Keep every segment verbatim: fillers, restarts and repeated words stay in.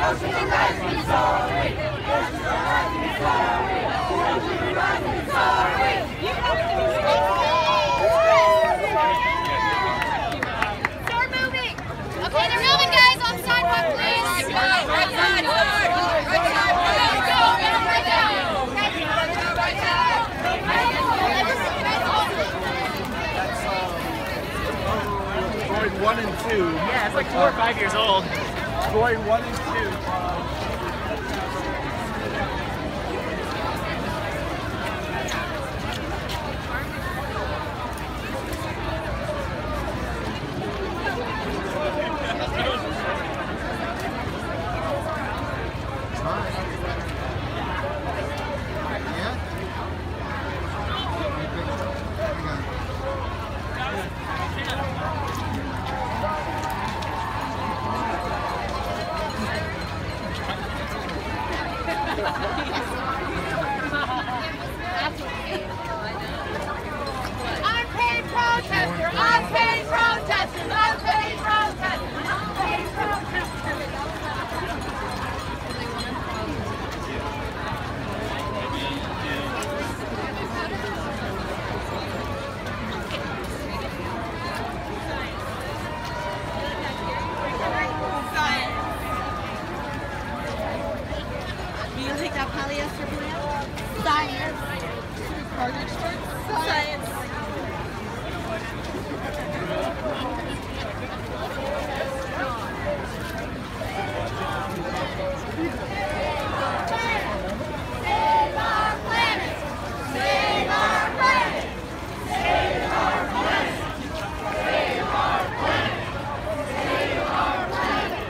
One and two. Yeah, it's like four or five years old. Going one and two. Unpaid protester! Unpaid protesters! Unpaid protesters! Unpaid protesters! Do you think that polyester blend? Science! Science. Save our planet! Save our planet! Save our planet! Save our planet! Save our planet!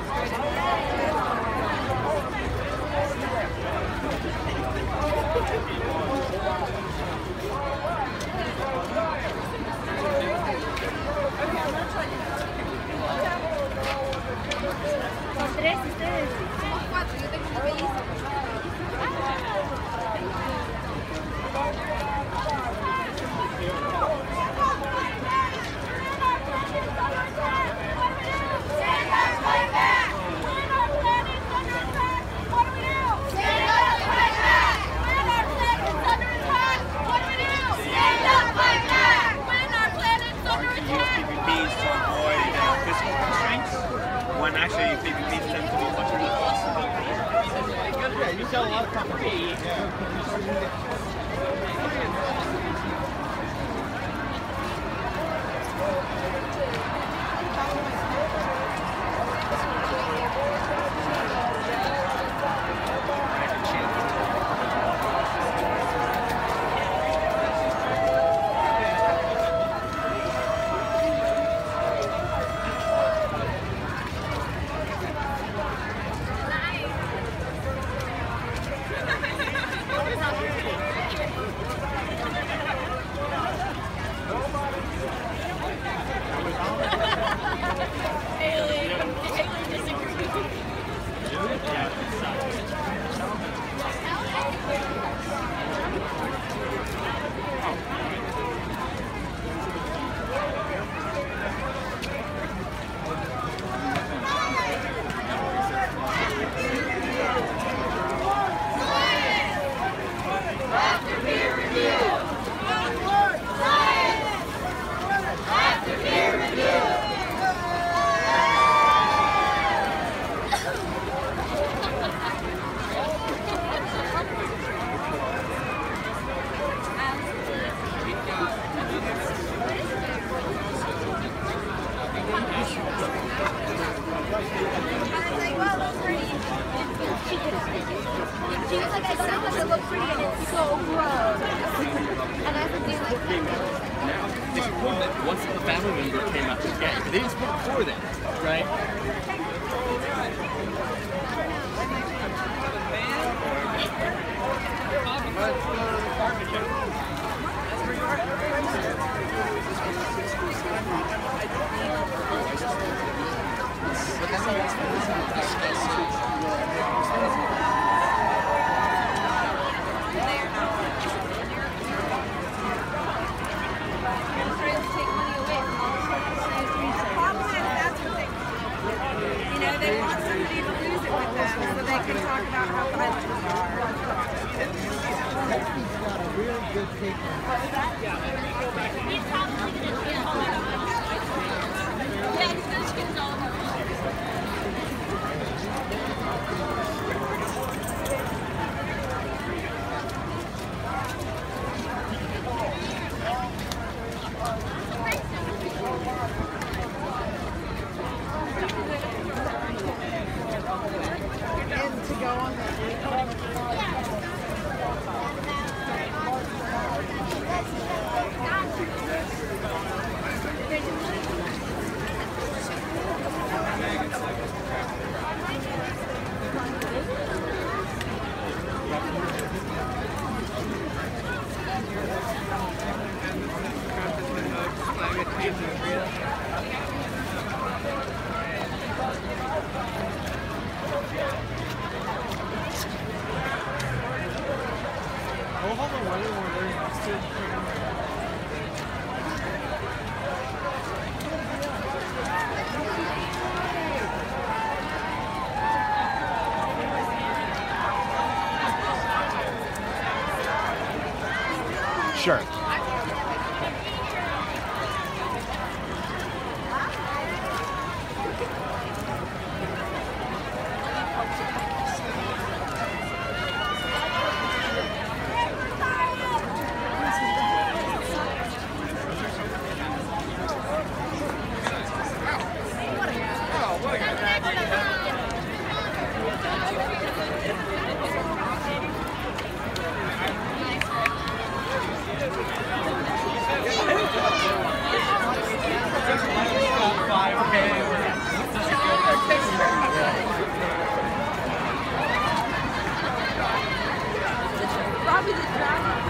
Tres ustedes. Somos cuatro, yo tengo una bellísima. When actually P V Ps tend to be much more possible. Yeah, you sell a lot of companies. Yeah. She was like, I sound like I look pretty and it's so gross. And I have to do like Now, it's important that once the family member came out to get, they didn't speak before then, right? You know, they want somebody to lose it with them. can talk about how violent we are. He's got a real good take on He's probably going to get all that. Yeah, he's going to get all that. And to go on the We'll have a weather one very next to it. Sure. Robbie the Dragon.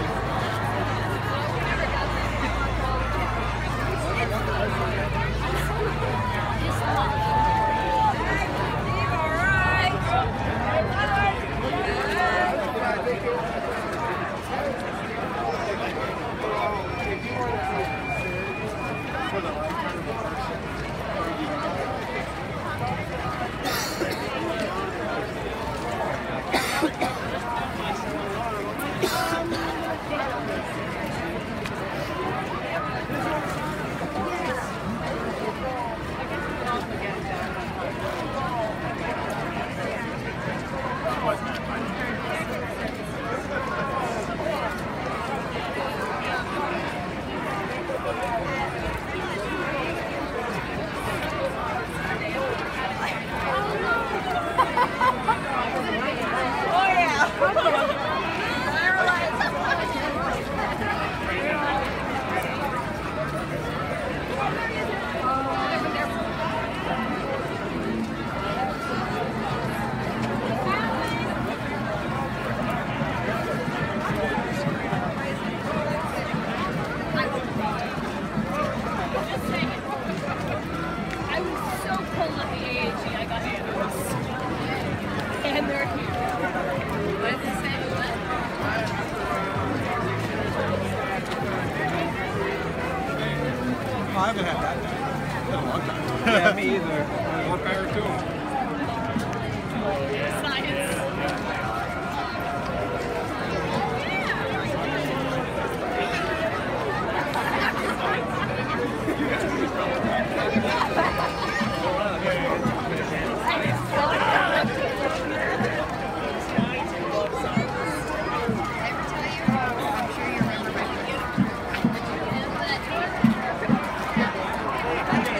I haven't had that in a long time. Yeah, me either. More power to him.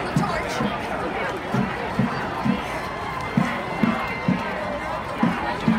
Torch.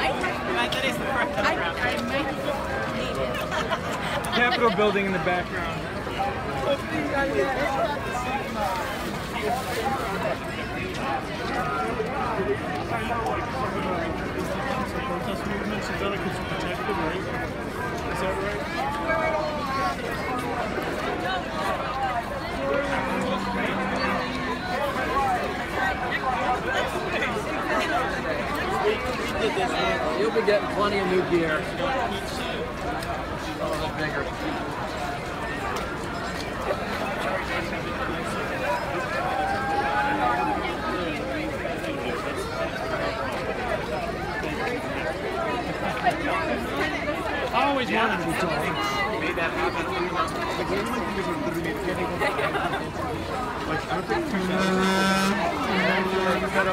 Capitol building in the background. Protest movements and delegates are protected, right? Is that right? You'll be getting plenty of new gear. A little bigger. I always wanted to be tall. Made that happen. Like, the only thing is we're literally getting like, perfect two cut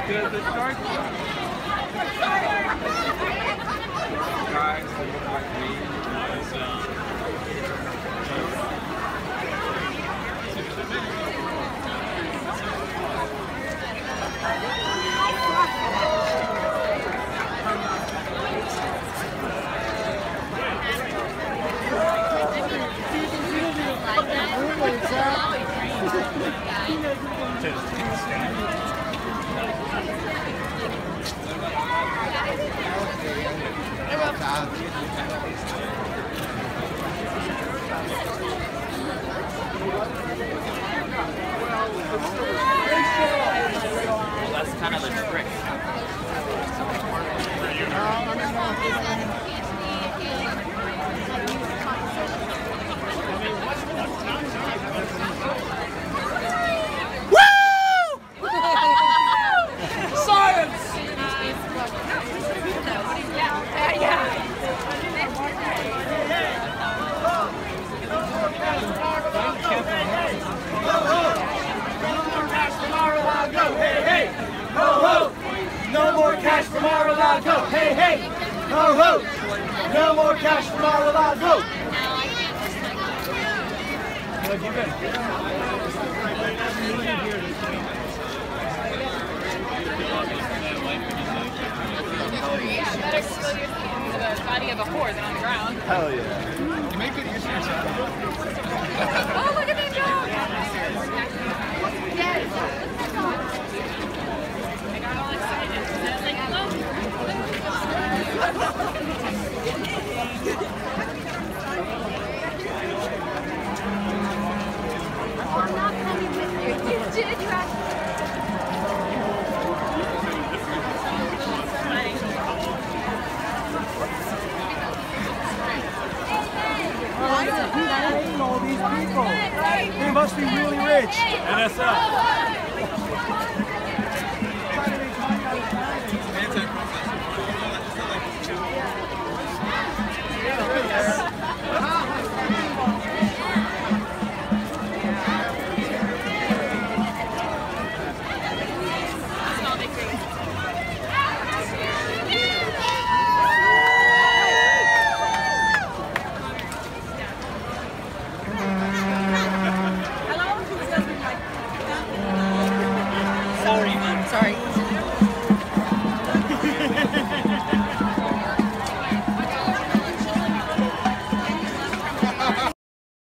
The, the shark guys that look like me. That's kind of the trick. No more cash from Mar-a-Lago. Hey, hey. Ho, ho. No more cash from Mar-a-Lago. Better spill your seed into the body of a whore than on the ground. Hell yeah.